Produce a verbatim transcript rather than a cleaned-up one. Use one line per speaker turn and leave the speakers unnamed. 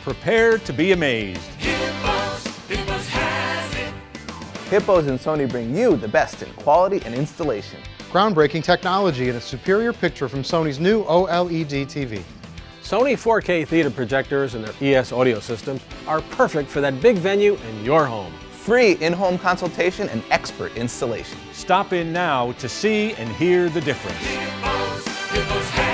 Prepare to be amazed.
Hippos, Hippos has it.
Hippos and Sony bring you the best in quality and installation.
Groundbreaking technology and a superior picture from Sony's new O L E D T V.
Sony four K theater projectors and their E S audio systems are perfect for that big venue in your home.
Free in-home consultation and expert installation.
Stop in now to see and hear the difference.
Hippos, Hippos has it.